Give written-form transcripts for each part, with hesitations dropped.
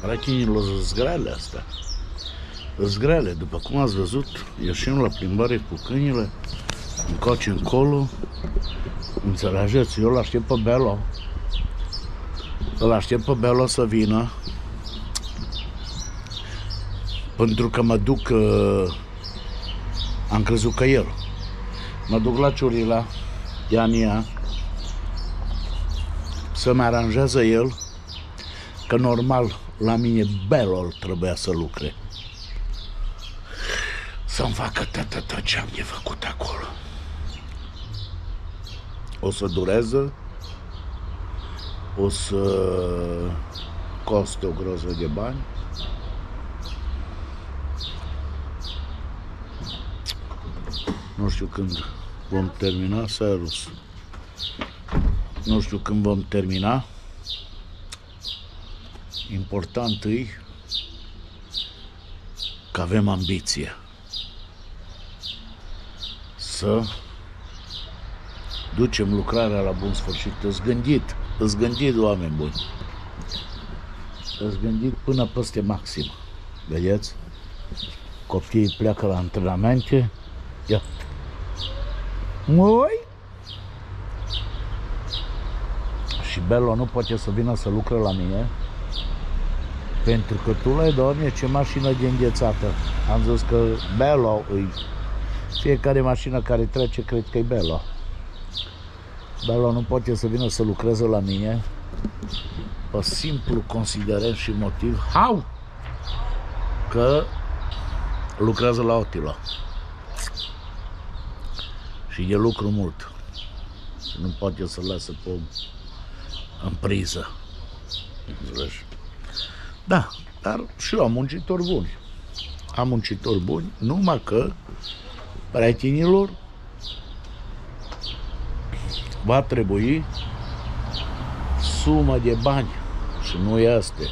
Rechinilor sunt grele astea. Sunt grele, după cum ați văzut, ieșim la plimbare cu câinile, încoace încolo. Înțelegeți? Eu l-aștept pe Belo. Îl aștept pe Belo să vină. Pentru că mă duc, am crezut că el. Mă duc la Ciurila, Iania, să-mi aranjează el, că normal la mine Belo trebuia să lucre. Să-mi facă tot ce am de făcut acolo. O să dureze, o să coste o groză de bani. Nu știu când vom termina, Serus. Nu știu când vom termina. Important e că avem ambiție să ducem lucrarea la bun sfârșit. Îți gândit, oameni buni. Îți gândit până peste maxim. Vedeți? Copiii pleacă la antrenamente. Ia. Măi! Și Belo nu poate să vină să lucre la mine, pentru că tu l-ai, Doamne, ce mașină de înghețată. Am zis că Belo îi... Fiecare mașină care trece, cred că e Belo. Belo nu poate să vină să lucreze la mine pe simplu considerent și motiv că lucrează la Otilo. Și e lucru mult. Și nu poate să lasă pe om în priză. Înțelegi? Da, dar și eu am muncitori buni. Am muncitori buni, numai că prietenilor va trebui sumă de bani și nu este.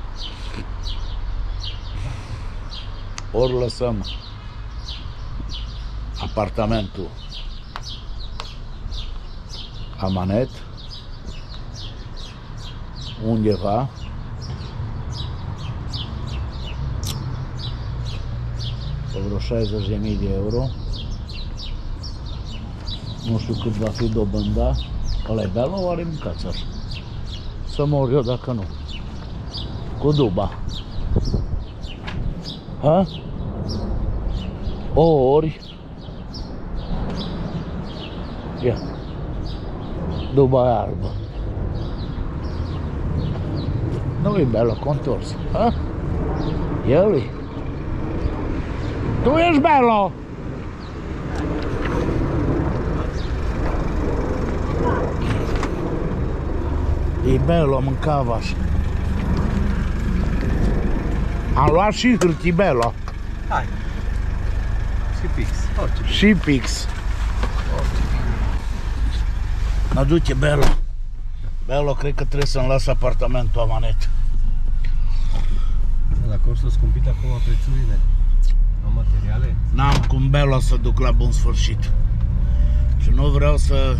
Ori lăsăm apartamentul amanet undeva pe vreo 60.000 de euro. Nu știu cât va fi dobânda. Ăla-i Belo, oare mâncați așa? Să mor eu dacă nu. Cu duba. Ha? Ori ia. Duba e albă. Nu-i Belo contors. Ha? El-i. Tu ești Belo! E Belo, mâncava așa. Am luat și hârtii Belo. Hai. Și pix. Orice. Și pix. Mă duce Belo. Belo, cred că trebuie să-mi las apartamentul amanet. Dacă o să scumpit acum prețurile la materiale? N-am cum Belo să duc la bun sfârșit. Și nu vreau să...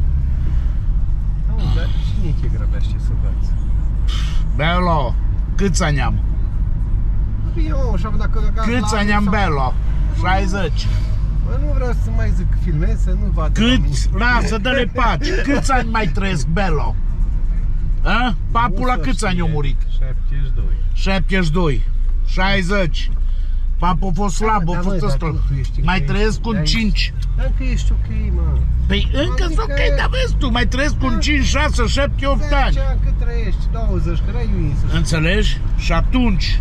Nu, dar cine te grăbește să dați? Belo, câți ani am? Eu, așa, dacă... Câți ani am, Belo? 60. Bă, nu vreau să mai zic filmez, să nu vadă Câți? Lasă, dă-le pace. Câți ani mai trăiesc, Belo? A? Papul la câți ani a murit? 72. 72. 60. Papul a fost slab, a fost ăsta. Mai trăiesc un 5. Dar încă ești ok, mă. Păi încă sunt ok, dar vezi tu, mai trăiesc un 5, 6, 7, 8 ani. 10 ani cât trăiești? 20, că n-ai nimic. Înțelegi? Și atunci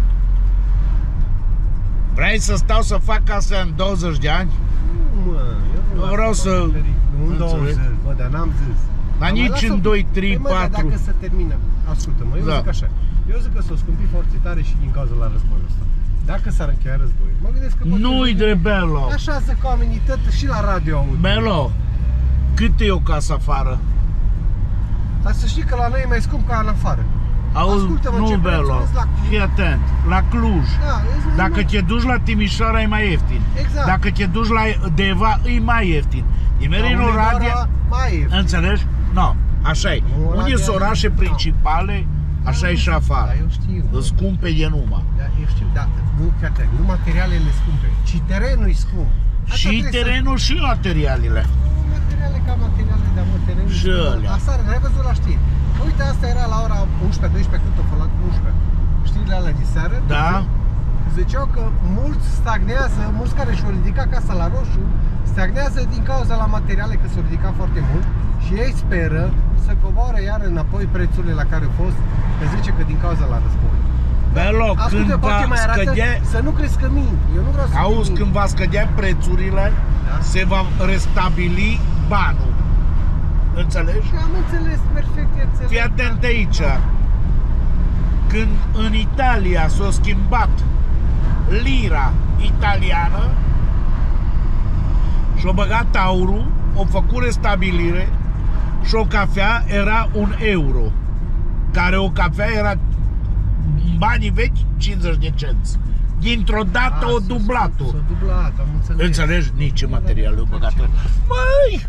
vrei să stau să fac asta în 20 de ani? Nu, mă, eu nu vreau să... Nu în 20, bă, dar n-am zis. Dar nici în 2, 3, 4. Dacă se termină, ascultă-mă, eu zic așa. Eu zic că s-o scumpi foarte tare și din cauza la războiul ăsta. Dacă s-ar încheia războiul, mă gândesc că... Nu-i de Belo. Așa zic oamenii, tot și la radio aud. Belo, cât e o casă afară? Dar să știi că la noi e mai scump ca în afară. Auzi, nu, Belo, fii atent, la Cluj. Da, dacă te duci la Timișoara e mai ieftin. Exact. Dacă te duci la Deva e mai ieftin. Din Oradea, mai ieftin. înțelegi? Nu, așa e. Unde sunt orașe principale, Așa e și afară. Da, eu știu. Îți scumpe e numai. Da, eu știu, dar nu materialele scumpe, ci terenul e scump. Și terenul și materialele. Materiale ca materiale, dar terenul și alea. Asta n-ai văzut la știri. Uite, asta era la ora 11-12, cât o făcut 11. Știrile alea de seară? Da. Ziceau că mulți stagnează, mulți care și-au ridicat casa la roșu, stagnează din cauza la materiale, că s-au ridicat foarte mult și ei speră să coboare iar înapoi prețurile la care au fost, că zice că din cauza la război. Belo, când va scădea... Să nu crezi că mint, eu nu vreau să auzi, când va scădea prețurile, da? Se va restabili banul. Înțelegi? Am înțeles, perfect, înțeles. Fii atent aici. Când în Italia s-a schimbat lira italiană și-a băgat aurul, o făcut restabilire și o cafea era 1 euro. Care o cafea era în banii vechi 50 de cenți. Dintr-o dată o dublat-o. S-a dublat, am înțeles. Înțelegi? Nici material o băgat. Măi!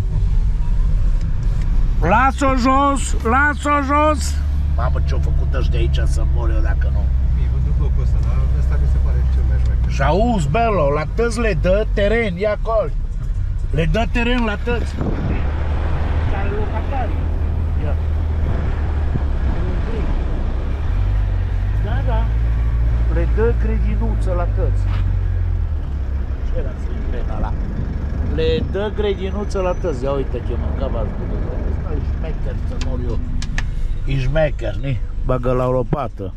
Las-o jos! Las-o jos! Mamă, ce-au făcut ăștia aici să mor eu dacă nu. Bine, văd blocul ăsta, dar ăsta mi se pare cel mai șmecher. Și auzi, Belo, la tăți le dă teren, ia acolo. Le dă teren la tăți. Care locatari. Ia. Da, da. Le dă gredinuță la tăți. Ce era să-i ăla? Le dă gredinuță la tăți. Ia uite ce mâncava azi bună. Ăsta e șmecher să mor eu. E șmecher, ni? Bagă la o lopată.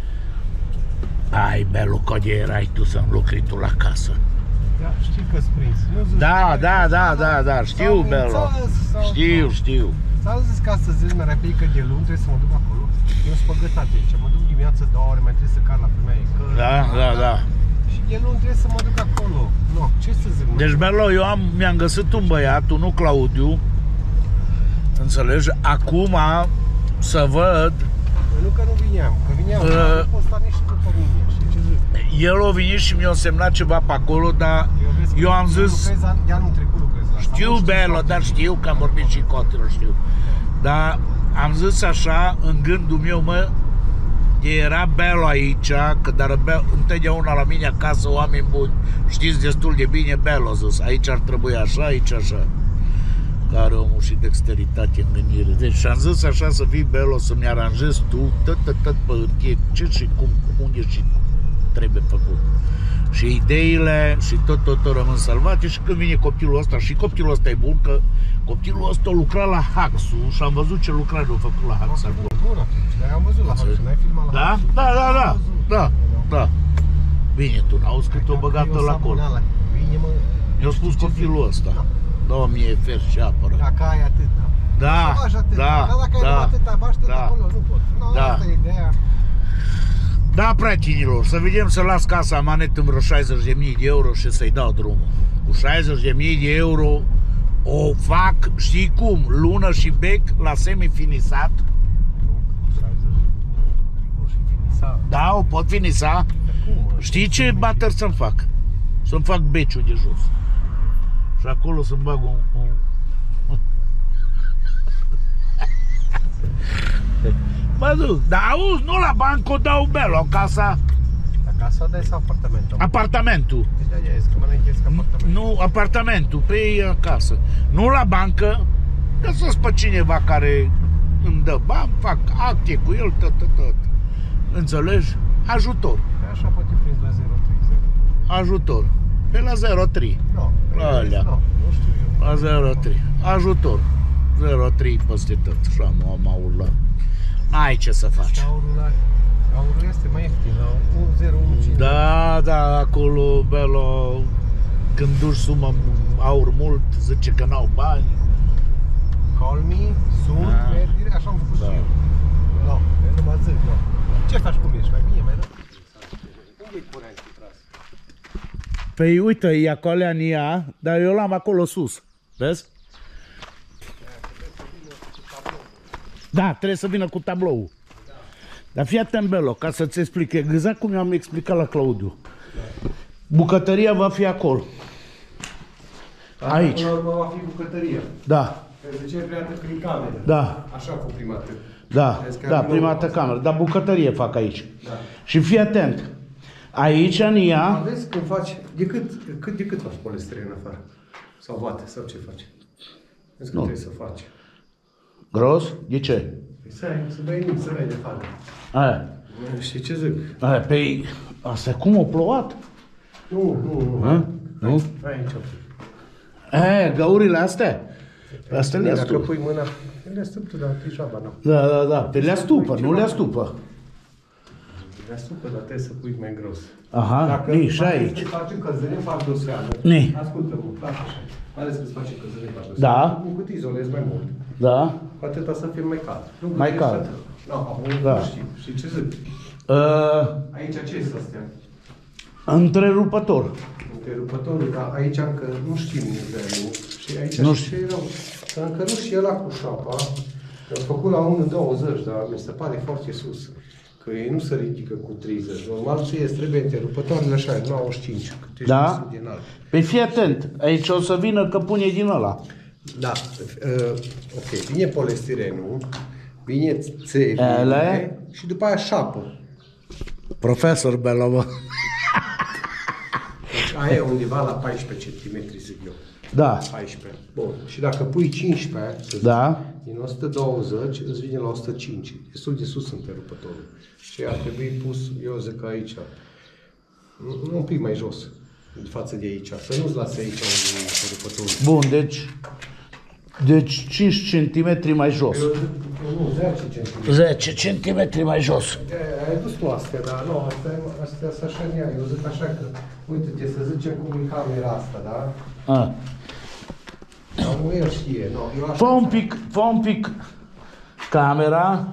Ai, Belu, că erai tu să-mi lucri tu la casă. Da, știi că-s prins. Da, știu, Belu. Știu. S-a zis că astăzi zi mi-a replică de luni, trebuie să mă duc acolo. Eu sunt păgătat aici, mă duc dimineața 2 ore, mai trebuie să car la femeie. Da. Și de luni trebuie să mă duc acolo. No, ce să zic? Deci, Belu, eu mi-am găsit un băiat, unul Claudiu. Înțelegi? Acum să văd. Nu că nu vineam, că vineam, nu pot sta nici după mine, știi ce zic? El a venit și mi-a semnat ceva pe acolo, dar eu am zis... De anul trecut lucrez la asta. Știu, Belo, dar știu că am vorbit și cotelor, știu. Dar am zis așa, în gândul meu, mă, era Belo aici, că dar întotdeauna la mine acasă, oameni buni, știți destul de bine, Belo a zis, aici ar trebui așa, aici așa. Care omul și dexteritate în gândire. Deci și-am zis așa să vii, Belo, să-mi aranjezi tu tot pe hârtie, ce și cum, unde și trebuie făcut. Și ideile și tot rămân salvate și când vine copilul ăsta, și copilul ăsta e bun, că copilul ăsta lucra la Haxu și am văzut ce lucrare l-a făcut la Hax acolo. Bun atunci, dar am văzut la Haxu, n-ai filmat la Haxu? Da. Bine, tu n-auzi cât o băgată la acolo. Mi-a spus copilul ăsta. 2000 fer și apără. Dacă ai atât, da. Dacă ai atâta baște, acolo nu pot. Da. Asta e ideea. Da, prietenilor, să vedem să las casa amanet în vreo 60.000 de euro și să-i dau drumul. Cu 60.000 de euro o fac, știi cum, lună și bec la semifinisat. Da, o pot finisa. Știi ce bater să-mi fac? Să-mi fac beciul de jos. Și acolo să-mi bag un... Mă duc, dar auzi, nu la bancă o dau Belo, casa... La casa o dai sau apartamentul? Apartamentul. Deci de-aia ești, că mă încheiesc apartamentul. Nu, apartamentul, pe ei acasă. Nu la bancă, găsesc pe cineva care îmi dă bani, fac acte cu el, tot. Înțelegi? Ajutor. Pe așa poate prins la 0,3. Ajutor. Pe la 0,3. Nu, nu știu eu. La 0,3. Ajutor. 0,3 peste tot. Și am urlat. N-ai ce să faci. Aurul este mai ieftin, la 1,015. Da, acolo, Belo, când duci sumă aur mult, zice că n-au bani. Call me, sun, verdire, așa am făcut și eu. Nu, nu mă zic, nu. Ce faci cu ești? Mai bine, mai rău? Unde-i curentul tras? Păi uite, e acolo în ea, dar eu l-am acolo sus. Vezi? Da, trebuie să vină cu tabloul. Dar fii atent, Belo, ca să-ți explic exact cum i-am explicat la Claudiu. Bucătăria va fi acolo. Aici. Până la urmă va fi bucătăria. Da. De ce prima dată prin cameră? Da. Așa cu prima dată. Da, da, prima dată cameră. Dar bucătărie fac aici. Da. Și fii atent. Aici, în ea... Vezi când faci... De cât faci polistiren în afară? Sau vate? Sau ce faci? Vezi că trebuie să faci. Gros? De ce? Păi să dai nimic, să dai de față. Aia. Știi ce zic? Aia, pe... Asta cum a plouat? Nu. Nu? Aici. Aia, găurile astea? Astea le Dacă astupă. pui mâna... Le astupă, dar pișoaba, nu. Da. Pe le astupă, nu le astupă. Le astupă, dar trebuie să pui mai gros. Aha, nici și aici. Dacă faci încălzire în pardoseană, ascultă-mă, fac așa. Mai ales că îți faci încălzire în pardoseană. Da. Cu cât izolezi mai mult, Da. cu atâta să fie mai cald. Mai cald. Nu știu. Și ce zic? Aici ce este astea? Întrerupător. Întrerupătorul, dar aici încă nu știm nivelul. Și aici nu știu. Ce e rău. Că încă nu știu ăla cu șapa. Am făcut la 1,20, dar mi se pare foarte sus. Că ei nu se ridică cu 30. Normal ție îți trebuie întrerupătoarele așa, 95. Cât ești Da? din alt. Păi fii atent. Aici o să vină căpune din ăla. Da. Ok. Vine polistirenul, vine țevile și după aia șapă. Profesor Belova. Aia e undeva la 14 cm, zic eu. Da. 14. Bun. Și dacă pui 15, Da. din 120 îți vine la 105. Destul de sus întrerupătorul. Și ar trebui pus, eu zic aici, un pic mai jos, față de aici. Să nu-ți lase aici un întrerupător. Bun, deci 5 cm mai jos. Nu, 10 cm. 10 cm mai jos. Ai dus tu astea, dar nu, astea sunt așa în ea. Eu zic așa că, uite-te, să zicem cum e camera asta, da? A. Dar nu el știe, nu. Eu așa Fă un pic camera.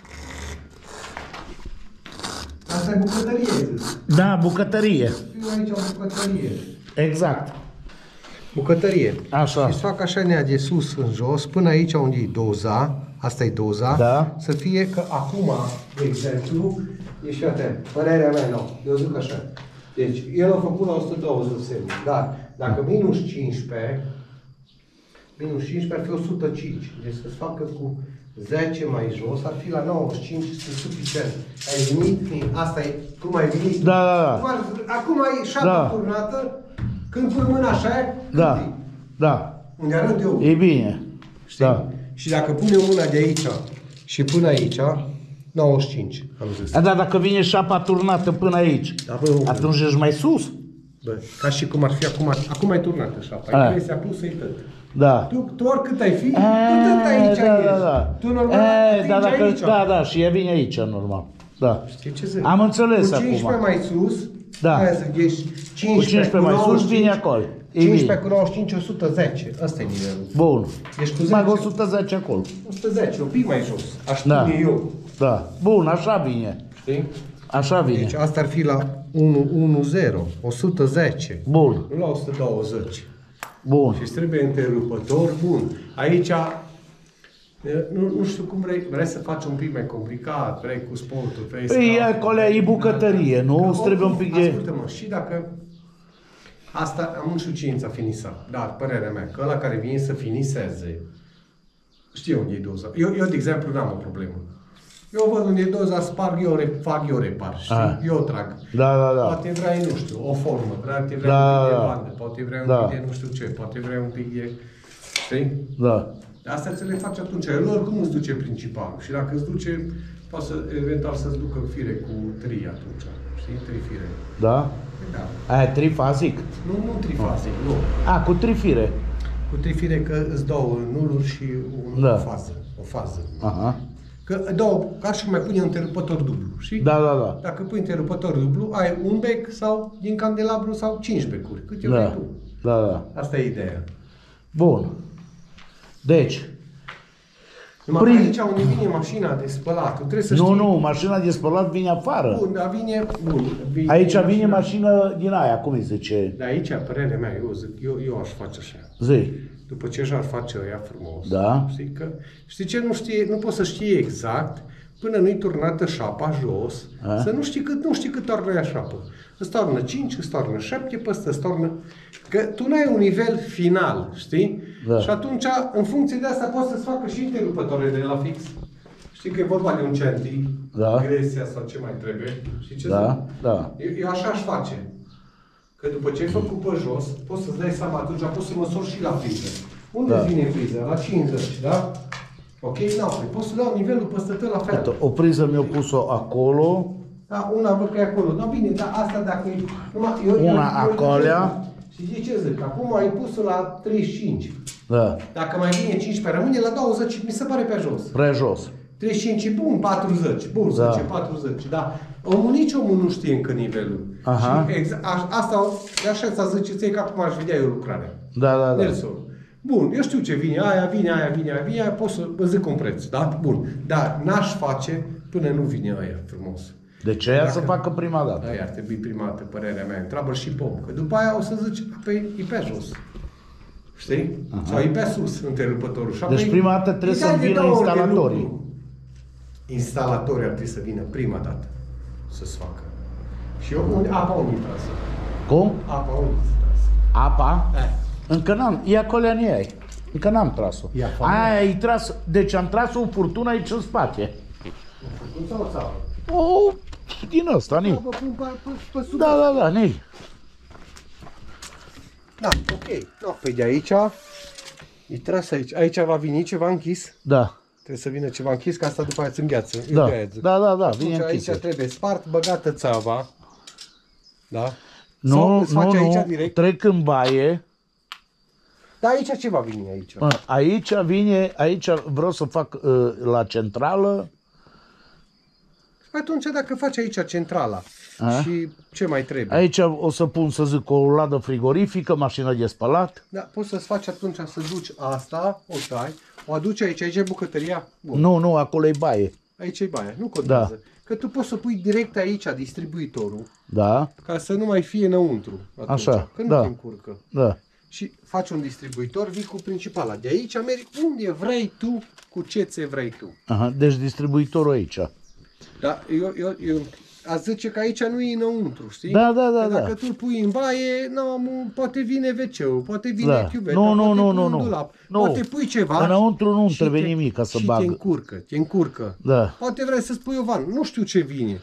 asta e bucătărie, zic. Da, bucătărie. Eu aici am bucătărie. Exact. Bucătărie. Așa. Și fac așa nea de sus în jos, până aici unde e doza, asta e doza, Da. să fie că acum, de exemplu, ești atent, părerea mea, nu, eu zic așa. Deci, el a făcut la 120 semne, dar dacă minus 15 ar fi 105, deci să-ți facă cu 10 mai jos, ar fi la 95, este suficient. Ai venit, asta e, cum ai venit? Da. Acum ai șapă turnată, când pui mâna așa, Da. unde arăt eu. E bine. Știi? Da. Și dacă punem mâna de aici și până aici, 95, am zis. Da, dacă vine șapa turnată până aici, Da, bă, atunci ești mai sus. bă, ca și cum ar fi acum ai turnată șapa, ai presa plusă-i tot. Da. Tu oricât ai fi, tu tot aici ești. Tu normal atingi aici. Da, și ea vine aici, normal. Da. Știi ce zic? Am înțeles cu 15 acum. mai sus, Da. aia zic, ești 15 mai sus, vine acolo. E 15 bine. cu 95, 110. Asta e nivelul. Bun. Deci cu 10, Mai 110 acolo. 110, un pic mai jos. Aș Da. spune eu. Da. Bun, așa vine. Știi? Așa vine. Deci asta ar fi la 110, 110. Bun. Nu la 120. Bun. Și îți trebuie întrerupător bun. Aici, nu știu cum vrei să faci un pic mai complicat, vrei cu sportul, vrei să... Păi, acolo e bucătărie, nu? Îți trebuie un pic de... Ascultă-mă, și dacă... Asta am înșucința finisa, dar părerea mea, că ăla care vine să finiseze, știe unde e doza. Eu, de exemplu, n-am o problemă. Eu văd unde e doza, sparg eu, fac eu repar, știi? Eu trag. Da. Poate vrei, nu știu, o formă, poate vrei un pic de bandă, poate vrei un pic de nu știu ce, poate vrei un pic de... Știi? Da. Asta ți le faci atunci. El oricum îți duce principalul. Și dacă îți duce, poate să, eventual să-ți ducă fire cu 3 atunci. Știi? 3 fire. Da? Da. Aia trifazic? Nu trifazic, nu. Cu 3 fire. Cu 3 fire că îți dau nuluri și o fază. O fază. Aha. Că dau, ca și cum mai pune un întrerupător dublu, știi? Da. Dacă pui întrerupător dublu, ai un bec sau din candelabru sau 5 becuri. Cât vrei tu. Da. Asta e ideea. Bun. Deci, Numai aici unde vine mașina de spălat, tu trebuie să știi... Nu, mașina de spălat vine afară. Bun, dar vine... Aici vine mașină din aia, cum îi zice? Dar aici, părerea mea, eu zic, eu aș face așa. Zi. După ce și-ar face ăia frumos. Da. Știi ce? Nu poți să știi exact până nu-i turnată șapa jos, să nu știi cât tornă ea șapă. Îți tornă 5, îți tornă 7, pe ăsta îți tornă... Că tu n-ai un nivel final, știi? Da. Și atunci, în funcție de asta, poți să-ți facă și interrupătoare de la fix. Știi că e vorba de un centri, Da. gresia sau ce mai trebuie. Știi ce Da, zic? da. Eu așa aș face. Că după ce ai făcut pe jos, poți să-ți dai seama, atunci poți să măsori și la priză. Unde Da. vine priza? La 50, da? Ok? N-au. Poți să dau nivelul peste tot la fel. Uite, o priză mi-a pus-o acolo, Da, una văd că e acolo. Da, bine, dar asta dacă e... Una acolea. Și ce zic? Acum ai pus-o la 35. da, Dacă mai vine 15, rămâne la 20, mi se pare pe jos. prejos. 35 e bun, 40. Bun, să Da. zicem 40. Da. Nici omul nu știe încă nivelul. Aha. Și asta, așa ți-a zice că acum aș vedea eu lucrarea. Da, da, da. Nelson. Bun, eu știu ce vine, aia, pot să vă zic un preț, da? Bun. Dar n-aș face până nu vine aia frumos. De ce aia să facă prima dată? Aia ar trebui prima dată, părerea mea. Întreabă și pe om. Că după aia o să zici, e pe jos. Știi? Aha. Sau e pe sus, întrerupătorul. Și Deci apoi prima dată trebuie îi dai să de vină 2 ori de instalatorii. lucru. Instalatorii ar trebui să vină prima dată să-ți facă. Și eu, apa unde trasă? Cum? Apa unde trasă? Apa? Încă n-am, e acolo în ei. Încă n-am tras-o. Ia, fă-mi. Aia e tras, deci am tras o furtună aici în spate. Cum sau țară? O, din ăsta, Da, ni. bă, pun pe sub. Da, da, da, ni. Da, ok. No, păi de aici, e tras aici. Aici va veni ceva închis. Da, Trebuie să vină ceva închis, că asta după aia îți îngheață. Eu da, de-aia zic. da, da, da, Atunci vine aici închisă. trebuie spart, băgată țeava. Da? Sau Nu, îți faci nu, aici nu, direct? trec în baie. Dar aici ce va veni aici? Aici vine, aici vreau să fac la centrală. Atunci dacă faci aici centrala și ce mai trebuie? Aici o să pun, să zic, o ladă frigorifică, mașină de spălat. Da, poți să-ți faci atunci să duci asta, o tai, o aduci aici e bucătăria? Bun. Nu, acolo e baie. Aici e baia, nu contează. Da. Că tu poți să pui direct aici distribuitorul, Da, ca să nu mai fie înăuntru. Atunci, Așa, că nu da. te încurcă. da. Și faci un distribuitor, vii cu principala. De aici mergi unde vrei tu, cu ce ți vrei tu. Aha, deci distribuitorul aici. Da, eu a zice că aici nu e înăuntru, știi? Da, da, da, Că dacă da. tu îl pui în baie, poate vine WC-ul, poate vine Da. chiuveta, Nu, poate nu, pui nu, un nu. dulap, Nu. poate pui ceva. Înăuntru nu și trebuie te- nimic ca să și bag. te încurcă. Da. Poate vrei să spui o vană, nu știu ce vine.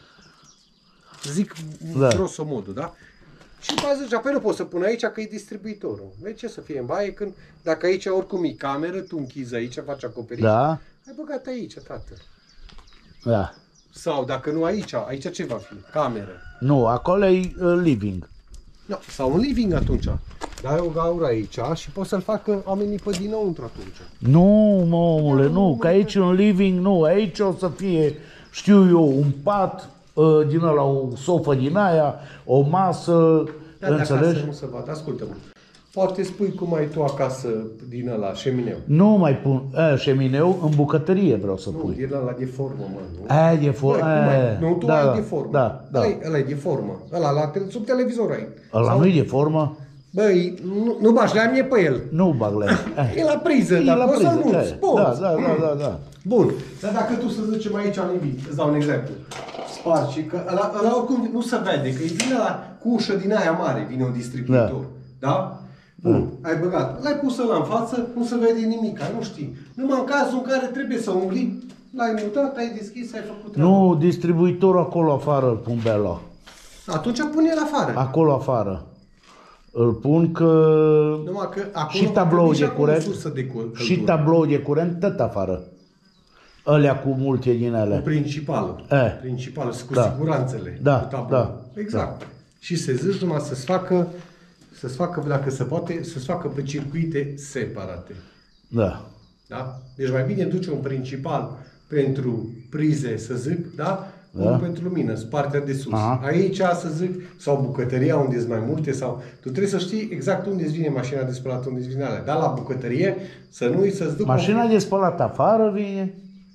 Zic Da. grosomodul, da? Și după aceea zice, apoi nu poți să pun aici că e distribuitorul. De ce să fie în baie când, dacă aici oricum e cameră, tu închizi aici, faci acoperiș, Da, ai băgat aici, tată. da. Sau dacă nu aici ce va fi? Cameră. Nu, acolo e living. No, sau un living atunci. Dai o gaură aici și poți să-l facă oamenii pe dinăuntru atunci. Nu, mă, omule, nu, că aici un living, nu, aici o să fie, știu eu, un pat, din ăla, o sofă din aia, o masă, Da, de acasă înțelegi? nu se vadă, ascultă-mă. Poate spui cum ai tu acasă din ăla, șemineu. Nu mai pun șemineu, în bucătărie vreau să Nu, pui. din ăla de formă, mă, nu? Aia de Băi, formă. cum ai? Nu, tu ai de formă. Da, da. Ăla e de formă. Ăla sub televizor ai. Ăla nu e de formă? Băi, nu bași la mine pe el. Nu bag la el. E la priză, E dar la poți să-l priză, muți. da, Poți. da. Bun, dar dacă tu să zicem aici în nimic, îți dau un exemplu, spargi și că ăla oricum nu se vede, că e vine la cu ușă din aia mare, vine un distribuitor, da? Bun, ai băgat, l-ai pus ăla în față, nu se vede nimic, nu știi. Numai în cazul în care trebuie să umbli, l-ai mutat, ai deschis, ai făcut treaba. Nu, distribuitorul acolo afară îl pun pe ăla. Atunci pune-l afară. Acolo afară. Îl pun că... Numai că acolo Și tablou de acolo curent. sursă de căldură. Și tablou de curent, tot afară. Ălea cu multe din Cu ele. principalul. E. Principalul, cu Da. siguranțele. Da, cu tablou. da, Exact. Și se zici numai să-ți facă, dacă se poate, să-ți facă pe circuite separate. Da. Da? Deci mai bine duce un principal pentru prize, să zic, da? Da. Unul pentru lumină, partea de sus. Aha. Aici, să zic, sau bucătăria unde sunt mai multe, sau tu trebuie să știi exact unde îți vine mașina de spălat, unde îți vine alea. Dar la bucătărie, să nu uiți să-ți duc Mașina de spălat afară vine.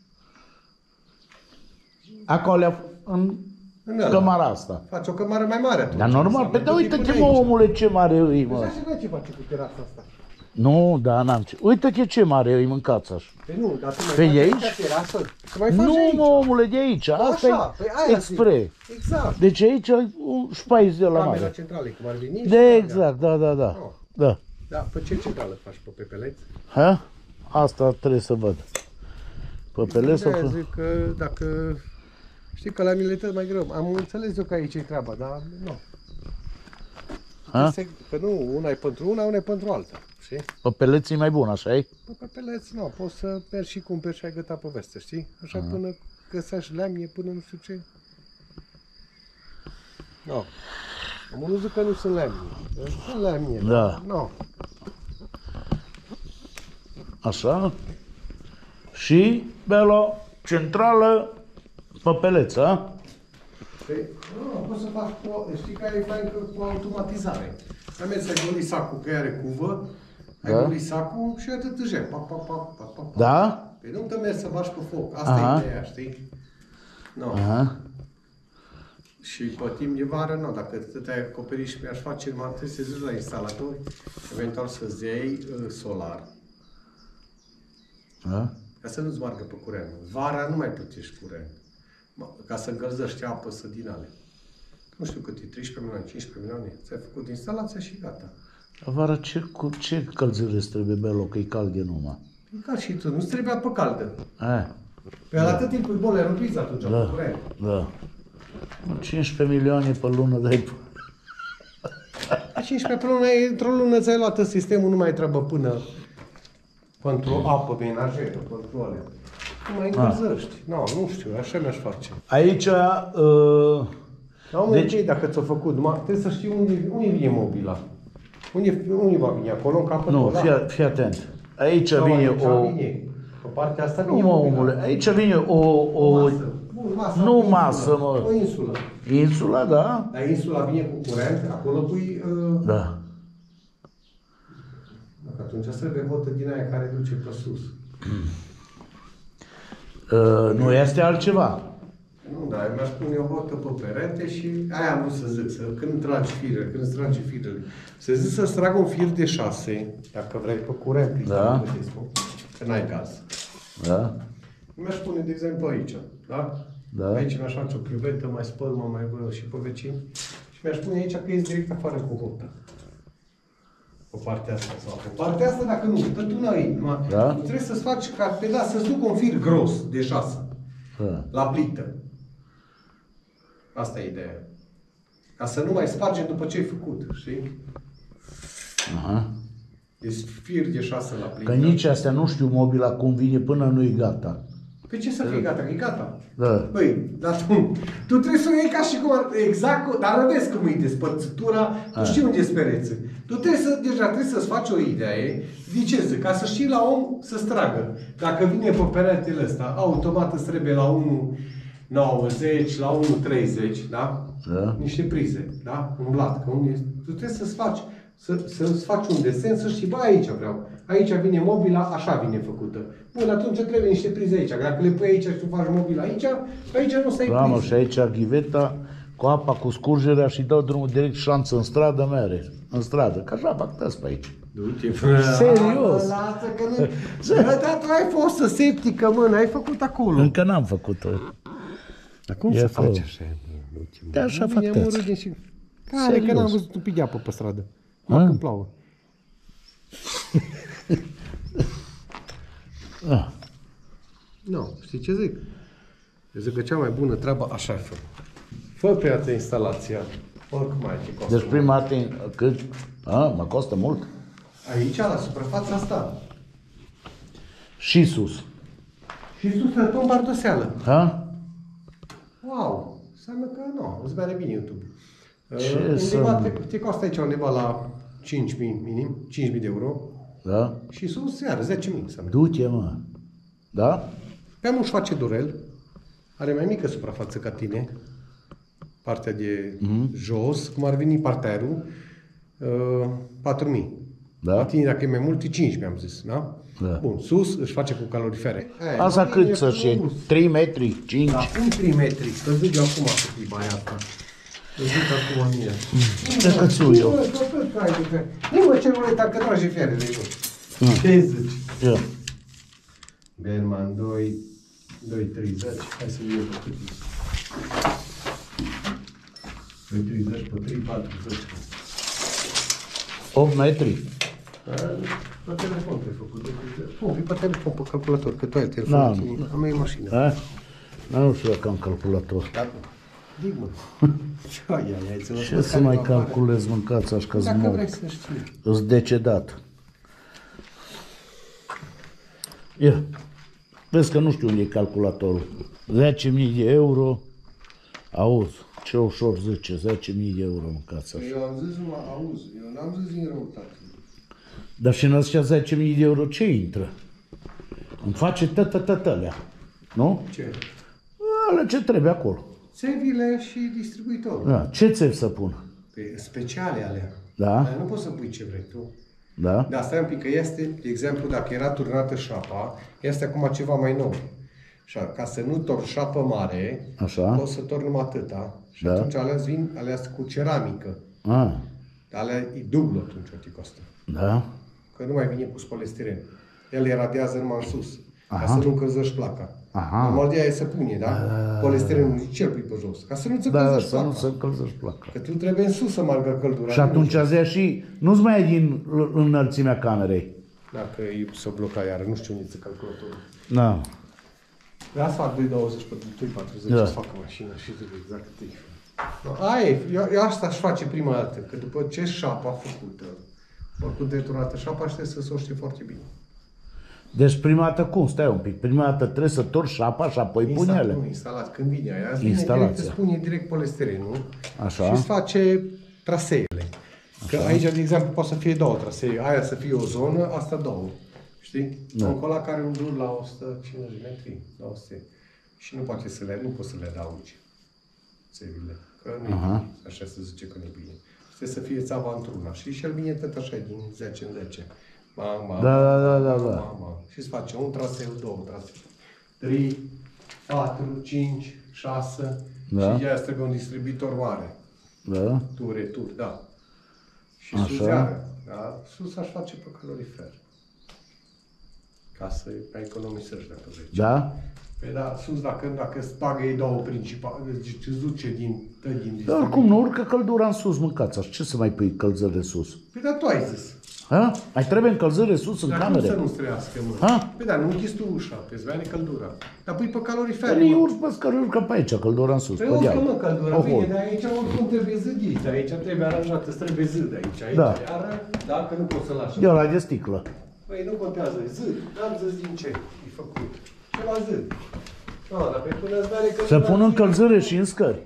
Acolo, în în ăla. cămara asta. Faci o cămară mai mare atunci. Dar normal, Înseamnă pe da, tot uite-te, timpul mă, de aici. omule, ce mare e, Deci mă. așa n-ai ce face cu terasa asta. Nu, da, n-am ce. Uite-te ce mare e, mâncați așa. Păi nu, dar tu mai Pe faci aici? terasă? Să mai faci Nu, aici. mă, omule, de aici. Asta Așa, păi e aia expre. zic. Exact. Deci aici un șpaiz de la Camera mare. centrală, cum ar veni. și De alea. exact, da. Oh. Da. Da, pe ce centrală faci? Pe pepeleți? Ha? Asta trebuie să văd. Pe pele sau De-aia pe... zic că dacă... Știi că la mine e tot mai greu. Am înțeles eu că aici e treaba, dar nu. Ha? Că nu, una e pentru una e pentru alta. Știi? Pe peleți e mai bun, așa e? Pe pepeleți, nu, poți să mergi și cumperi și ai gătat poveste, știi? Așa până găsești lemne, până nu știu ce. Nu. Am nu zic că nu sunt lemne. Sunt lemne. Da. Nu. Așa. Și, Belo, centrală, pe peleți, a? Păi, nu, poți să faci cu, știi că e fain că cu automatizare. Ai mers, ai golit sacul, că are cuvă, ai golit sacul și atât tâje. Pa. Da? Păi nu te mergi să bași pe foc. Asta Aha. e ideea, știi? Nu. Aha. Și pe timp de vară, nu, dacă te-ai acoperit și mi-aș face, mă trebuie să zici la instalatori, eventual să-ți iei solar, Da? ca să nu-ți meargă pe curent. Vara nu mai plătești curent, ca să încălzești apă, să din ale. Nu știu cât e, 13 milioane, 15 milioane, ți-ai făcut instalația și gata. Avară, ce călzire îți trebuie, Belo, că e cald e numai? E ca și tu, nu-ți trebuie apă caldă. E, Pe la atât timp îi bole răpiți atunci, pe curent. da. 15 milioane pe lună dai... A 15 pe lună, într-o lună ți-ai luat sistemul, nu mai trebuie până pentru apă menajeră, pentru alea. Nu mai încălzești. Nu știu, așa mi-aș face. Aici... Deci, dacă ți-a făcut, numai trebuie să știi unde vine mobila. Unde va vine acolo, în capătul Nu, ăla? fii atent. Aici Sau vine aici o... vine. Pe partea asta Nu, vine mă, mobila. omule, aici vine o... Masă. Masă, Nu o masă, insulă. mă. O insulă. Insula, da? Dar insula vine cu curent, acolo pui... Da. Atunci trebuie hotă din aia care duce pe sus. Nu este altceva. Nu, dar mi-aș pune o hotă pe perete și aia am vrut să zic, când tragi firele, când îți tragi firele. Să zic să-ți tragă un fir de 6, dacă vrei, pe curent, Da. că n-ai gaz. Da? Mi-aș pune, de exemplu, aici, da? Da. Aici mi-aș face o chiuvetă, mai spăl, mai văd și pe vecini. Și mi-aș pune aici că ești direct afară cu hotă. Pe partea asta sau pe partea asta, dacă nu, tot tu n-ai, Da. trebuie să-ți faci carpela, să-ți ducă un fir gros de 6 Da. la plită. Asta e ideea. Ca să nu mai spargem după ce ai făcut, știi? Aha. Deci fir de 6 la plită. Că nici astea nu știu mobila cum vine până nu-i gata. Pe ce să fie gata? Că e gata. Da. Băi, dar tu trebuie să o iei ca și cum, exact, dar vezi cum e despărțitura, tu știi unde-s pereții. Tu trebuie să, deja trebuie să-ți faci o idee, de ce zic, ca să știi la om să-ți tragă. Dacă vine pe peretele ăsta, automat îți trebuie la 1,90, la 1,30, da? Da. Niște prize, da? Un blat, că unde, tu trebuie să-ți faci, să-ți faci un desen, să știi, bă, aici vreau. Aici vine mobila, așa vine făcută. Bun, atunci trebuie niște prize aici. Dacă le pui aici și tu faci mobila aici, nu stai Da, mă, prize. și aici ghiveta cu apa, cu scurgerea și dau drumul direct șanță în stradă, mere. În stradă, că așa fac tăți pe aici. Du-te, Serios? Lasă că nu... Bă, dar tu ai fost septică, mă, n-ai făcut acolo. Încă n-am făcut-o. Dar cum E să acolo. faci așa? De așa fac tăți. Care că Serios. n-am văzut un pic de apă pe stradă. Ha? Mă, când plouă. Ah. Nu, știi ce zic? Eu zic că cea mai bună treabă așa fă. Fă pe atât instalația. Oricum mai te costă. Deci prima dată, cât? Mă costă mult. Aici, la suprafața asta. Și sus. Și sus să tot bardoseală. Ha? Wow! Înseamnă că nu, îți mere bine YouTube. Ce Undeva să- te costă aici undeva la 5.000 minim, 5.000 de euro. Da? Și sus, iar 10.000 înseamnă. Du-te, mă. Da? Pe amul își face durel. Are mai mică suprafață ca tine. Partea de jos, cum ar veni parterul, 4.000. Da? La tine, dacă e mai mult, e 5.000, am zis, da? Da. Bun, sus își face cu calorifere. Asta cât să fie? 3 metri? 5? Da, cum 3 metri? Să zic eu acum să fii baia asta. Să zic acum mie. Ce că țiu eu? Nu mă, ce nu dacă trage fiare de jos. Ce zici? Ia. Berman 2,30. Hai să iei pe cât e. 2,30 pe 3,40. 8 metri? Pe telefon te-ai făcut. Pun pe telefon, pe calculator, că tu ai telefonul. Am eu mașină. Da? Nu știu dacă am calculator. Digmă. Ce să mai calculez, mâncați așa că-ți Dacă mort. vrei să știi. Îți decedat. Ia. Vezi că nu știu unde e calculatorul. 10.000 de euro. Auzi, ce ușor zice, 10.000 de euro mâncați așa. Eu am zis numai, auzi, eu n-am zis din răutate. Dar și în ăștia 10.000 de euro ce intră? Îmi face tătătătălea, nu? Ce? Alea ce trebuie acolo. Țevile și distribuitorul. Da. Ce țevi să pun? Pe speciale alea. Da. Dar nu poți să pui ce vrei tu. Da? Dar stai un pic, că este, de exemplu, dacă era turnată șapa, este acum ceva mai nou. Și ca să nu torni șapă mare, Așa. poți să torni numai atâta. Și Da. atunci alea cu ceramică. Ah, Dar alea e dublu atunci o costă. da? Că nu mai vine cu polistiren. El iradiază numai în sus. Ca Aha. să nu încălzești placa. Aha. Normal de aia se pune, da? Polistirenul nici el pui pe jos. Ca să nu-ți Da, încălzești să nu placa. se încălzești placa. Că tu trebuie în sus să margă căldura. Și atunci azi și nu-ți mai e din înălțimea camerei. Dacă e să bloca iară, nu știu unde ți calculatorul. Da. De asta fac 2,20 pe 2,40 Da. să facă mașină și zic exact cât e. Aia e, eu asta aș face prima dată, că după ce șapa făcută, oricum de turnată șapa, trebuie să o știi foarte bine. Deci prima dată cum? Stai un pic. Prima dată trebuie să torci șapa și apoi pune ele. Nu, instalat. Când vine aia, îți vine Instalația. direct, îți pune direct polistirenul Așa. și îți face traseele. Că aici, de exemplu, poate să fie două trasee. Aia să fie o zonă, asta două. Știi? Da. Încolo care un dur la 150 de metri, 200. Și nu poate să le, nu poți să le adaugi țevile. Că nu e bine. Așa se zice că nu e bine. Trebuie să fie țava într-una. Și el vine tot așa, din 10 în 10. Da. Și îți face un traseu, două trasee. 3, 4, 5, 6. Da. Și ea trebuie un distribuitor mare. Da? Tur, da. Și Așa. sus iară. Da? Sus aș face pe calorifer. Ca să mai economisești dacă vrei. Da? Păi da, sus dacă îți bagă ei două principale, deci îți duce din Dar distribuitor. oricum nu urcă căldura în sus, mâncați așa. Ce să mai pui încălzire sus? Păi da, tu ai zis. Ha? Mai trebuie încălzire sus în Dar cum să camere? nu-ți trăiască, mă? Ha? Păi da, nu închizi tu ușa, pe îți vine căldura. Dar pui pe calorifer, Păi mă. urci pe scări, urcă pe aici, căldura în sus, Păi pe urcă, deal. mă, căldura, Oho. bine, dar aici oricum trebuie zidit, aici trebuie aranjat, îți trebuie zid aici, Da. iară, dacă nu poți să lași. Ia la de sticlă. Păi nu contează, e zid, n-am zis din ce e făcut. Ceva zid. Nu, dar pe până îți vine căldura... Să pun încălzire și în scări.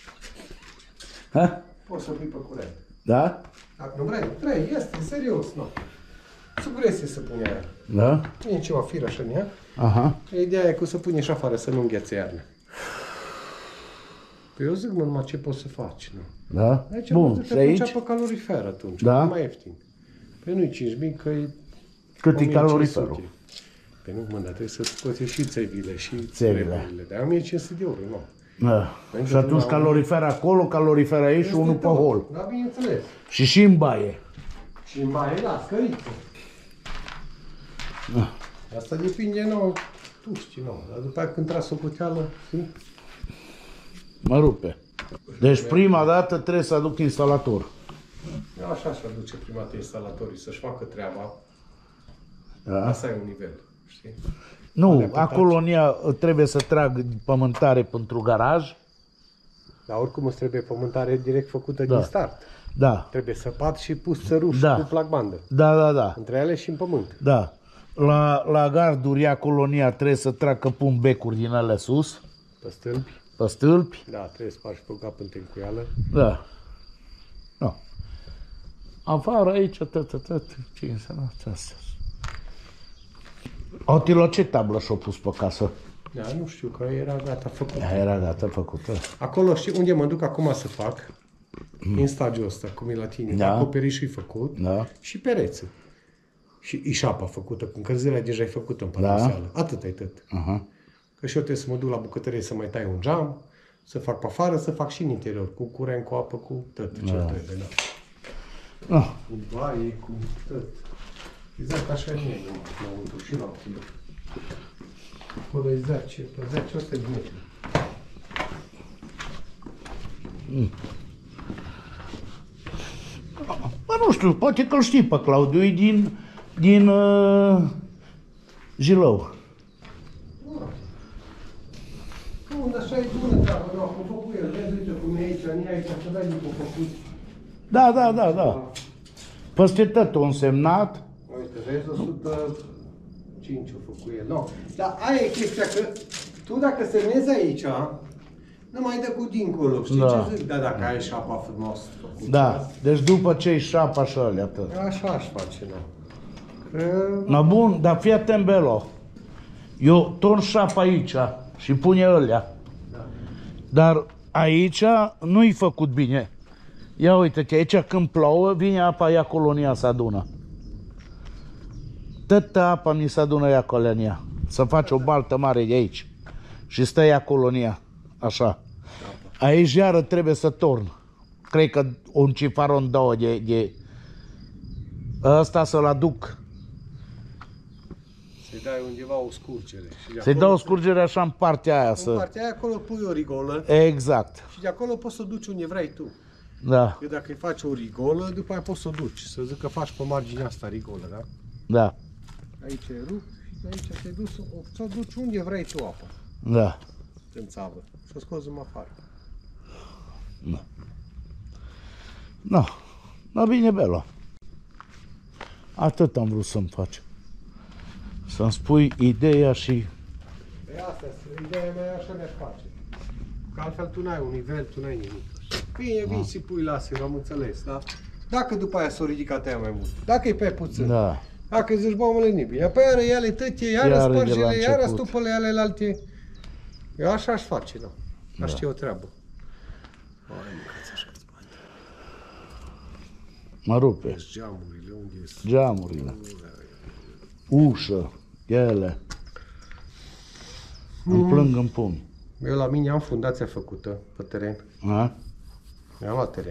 Ha? Poți să pui pe curent. Da? Dacă nu vrei, este, serios, nu. Sugrestie să pune aia. Da? Pune ceva fir așa în ea. Aha. Ideea e că să pune și afară, să nu înghețe iarna. Păi eu zic, mă, numai ce poți să faci, nu? Da? Aici Bun, și aici? pe calorifer atunci, Da. e mai ieftin. Păi nu-i 5.000, că e Cât e 1.500. caloriferul? Păi nu, mă, dar trebuie să scoți și țevile și Țevile. treburile. De 1.500 de euro, nu. Da. Și atunci calorifer acolo, calorifer aici și unul pe hol. Da, bineînțeles. Și în baie. Și în baie, da, scăriță. Asta depinde, nu, tu știi, nu. Dar după aia când tragi socoteală, știi? Mă rupe. Deci prima dată trebuie să aduc instalator. Așa și aduce prima dată instalatorii să-și facă treaba. Da. Asta e un nivel, știi? Nu, acolo în ea trebuie să trag pământare pentru garaj. Dar oricum îți trebuie pământare direct făcută Da. din start. Da. Trebuie săpat și pus țăruș Da. cu plac-bandă. Da. Între ele și în pământ. Da. La garduri, acolo în ea trebuie să trag că pun becuri din alea sus, Pe stâlpi. pe stâlpi. Da, trebuie să faci pe cap în tencuială. Da. No. Afară aici, ce înseamnă asta? Otilo, ce tablă și-o pus pe casă? Da, nu știu, că era gata făcută. Ea era gata făcută. Acolo, știi unde mă duc acum să fac? În stagiul ăsta, cum e la tine. Da. Acoperișul e făcut Da. și perețul. Și ișapa făcută, cu încălzirea deja e făcută în panoseală. Atât e tot. Aha. Că și eu trebuie să mă duc la bucătărie să mai tai un geam, să fac pe afară, să fac și în interior, cu curent, cu apă, cu tot ce trebuie. Da. Ah. Cu baie, cu tot. Exact așa e mie, înăuntru și la ochii. Acolo e 10, pe 10 ăsta e metri. Bă, nu Nu știu, poate că-l știi pe Claudiu, e din Jilău. Nu, dar așa e bună treabă, nu, am făcut el, vezi, uite cum e aici, ni aici, să dai după făcut. Da. Peste tot o însemnat. Uite, vezi, 105 a făcut el, nu. Dar aia e chestia că tu dacă semnezi aici, nu mai dă cu dincolo, știi ce zic? Da, dacă ai șapa frumos făcută. Da, deci după ce-i șapa și alea tot. Așa aș face, nu. Na bun, dar fii atent, Belo. Eu torn șapa aici și pune ălea. Da. Dar aici nu-i făcut bine. Ia uite-te, aici când plouă, vine apa, ia colonia se adună. Tătă apa mi se adună ea colonia. Să faci o baltă mare de aici. Și stă ea colonia. Așa. Aici iară trebuie să torn. Cred că un cifaron două de... Ăsta să-l aduc. Să-i dai undeva o scurgere. Să-i dau o scurgere așa în partea aia. În partea aia acolo pui o rigolă. Exact. Și de acolo poți să o duci unde vrei tu. Da. Că dacă îi faci o rigolă, după aia poți să o duci. Să zic că faci pe marginea asta rigolă, da? Da. Aici e rupt și de aici te duci, să o duci unde vrei tu apa. Da. În țavă. Să o scoți în afară. No. No, bine, Belo. Atât am vrut să-mi faci. Să-mi spui ideea și... Pe asta, ideea mea așa mi-aș face. Că altfel tu n-ai un nivel, tu n-ai nimic. Bine, vii și pui lasă, am înțeles, da? Dacă după aia s-o ridicat aia mai mult, dacă e pe puțin, Da. dacă zici, bă, mă lăni bine, apoi iară ele tătie, iară Iară de la spărgele, iară început. stupăle ale alte. Eu așa aș face, da. Aș ști o treabă. Hai, mâncați așa spate. Mă rupe. Vezi geamurile, unde ies? Geamurile. Ușă. Ele. Îmi plâng în pumni. Eu la mine am fundația făcută pe teren. A? Mi-am luat teren.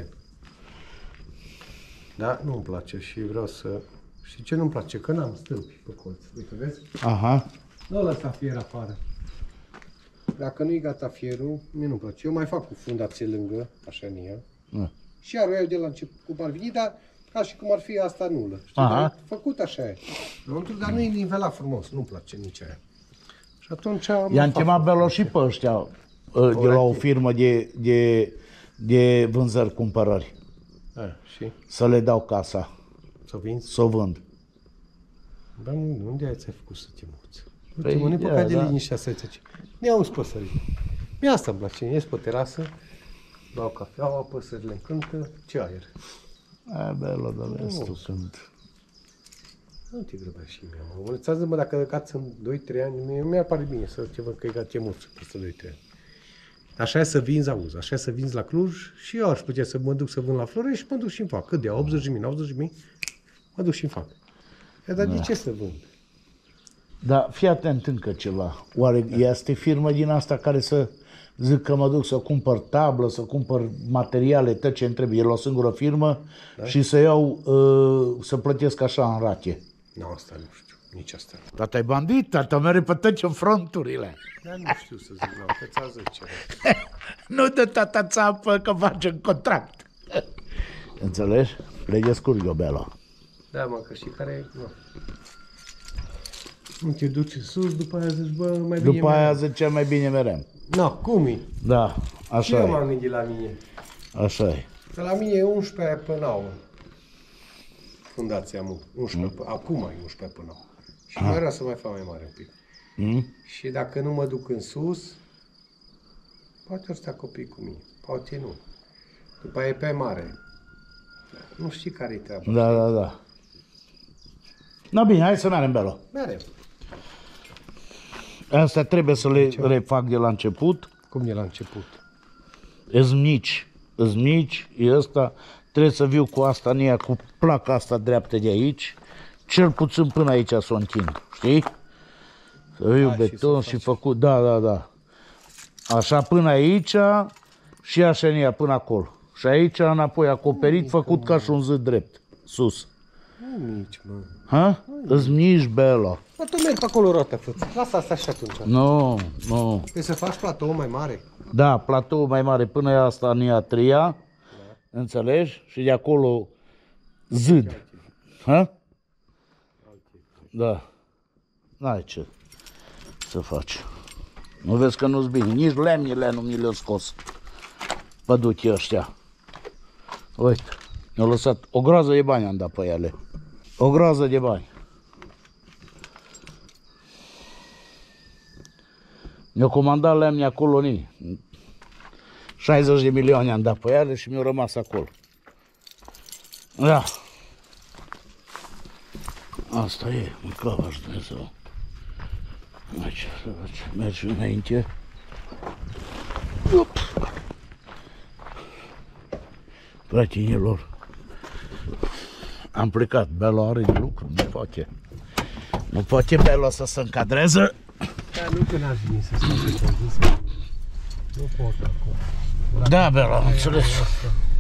Da, nu-mi place și vreau să... Știi ce nu-mi place? Că n-am stâlpi pe colț. Uite, vezi? Aha. Nu lăsa fier afară. Dacă nu-i gata fierul, mie nu-mi place. Eu mai fac cu fundație lângă, așa în ea. Da. Și iar o iau de la început cum ar veni, dar ca și cum ar fi asta nulă. Știi? Aha. Dar făcut așa e. Dar nu e nivelat frumos, nu-mi place nici aia. Și atunci... I-am chemat Belo și pe ăștia de la o firmă de vânzări-cumpărări. Și? Să le dau casa. Să vinzi? Să o vând. Dar unde ai făcut să te muți? Păi, Uite, mă, nu păcat de da. liniștea să zice. Mi-au păsările. Mie asta îmi place. Ies pe terasă, beau cafeaua, păsările încântă, ce aer. Belo, dar vezi tu când... Nu te grăbești și mie, mă. Învățează-mă dacă cați în 2-3 ani, mi-ar pare bine să te văd că e ca te muți peste 2-3 ani. Așa e să vinzi, auzi, așa e să vinzi la Cluj și eu aș putea să mă duc să vând la Florești și mă duc și îmi fac. Cât de 80.000, 90.000, mă duc și îmi fac. Dar de ce să vând? Dar fii atent încă ceva. Oare este firmă din asta care să zic că mă duc să cumpăr tablă, să cumpăr materiale, tot ce îmi trebuie, e la o singură firmă și să iau, să plătesc așa în rate? Nu, asta nu știu, nici asta. Tata e bandit, tata merge pe toate fronturile. Dar nu știu să zic, nu, că ți-a zice. Nu dă tata țapă că facem contract. Înțelegi? Le descurg eu, Belo. Da, mă, că știi care e? Nu te duci sus, după aia zici, bă, mai bine După aia mereu. zice mai bine merem. No, cum e? Da, Și așa eu e. m-am gândit la mine. Așa e. Că la mine e 11 până 9. Fundația mu. 11 acum e 11 până 9. Și mai vreau să mai fac mai mare un pic. Și dacă nu mă duc în sus, poate or sta copii cu mine. Poate nu. După aia e pe mare. Nu știi care-i treaba. Da. Na bine, hai să mergem, Belo. Mereu. Asta trebuie să le refac de la început. Cum e la început? Îs mici, e ăsta. Trebuie să viu cu asta în ea, cu placa asta dreaptă de aici. Cel puțin până aici să o întind, știi? Să viu beton și făcut, da. Așa până aici și așa în ea până acolo. Și aici înapoi acoperit, făcut ca și un zid drept, sus. Nu mici, mă. Ha? Îs mici, Belo. Bă, tu mergi pe acolo roată, făță. Lasă asta și atunci. Nu. Trebuie să faci platou mai mare. Da, platou mai mare până asta în ea treia, înțelegi? Și de acolo zid. Ha? Da. N-ai ce să faci. Nu vezi că nu-s bine. Nici lemnile nu mi le-au scos păduchii ăștia. Uite, mi-au lăsat o groază de bani, am dat pe ele. O groază de bani. Mi-au comandat lemni acolo, 60 de milioane am dat pe ele și mi-au rămas acolo. Da. Asta e, mâncava-și Dumnezeu. Aici, mergi înainte. Up. Prietenilor, am plecat. Belo are de lucru, nu poate. Nu poate Belo să se încadreze. Da, nu că n-aș veni să stau pe condus. Nu pot acum. Da, Belo, am înțeles.